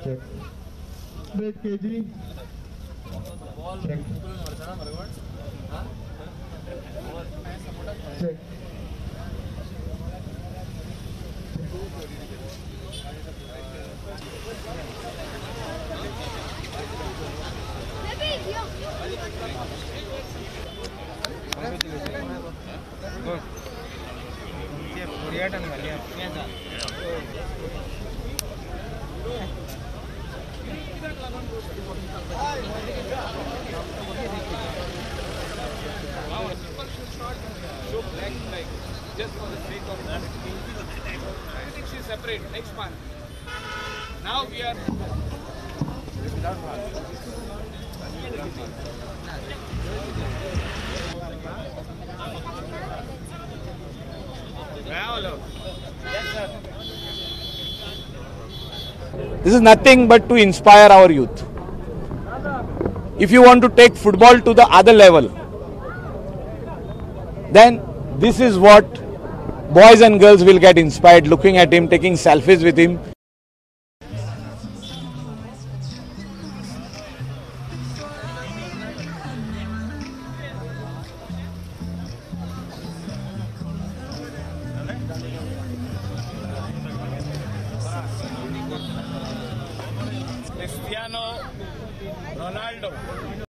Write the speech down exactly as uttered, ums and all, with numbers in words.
Check. Break K G. Check. Check. Good. ये बढ़िया ton वाली है Show black like just for the sake of that. I think she's separate. Next one. Now we are. This is nothing but to inspire our youth. If you want to take football to the other level, then this is what boys and girls will get inspired looking at him, taking selfies with him. Cristiano Ronaldo.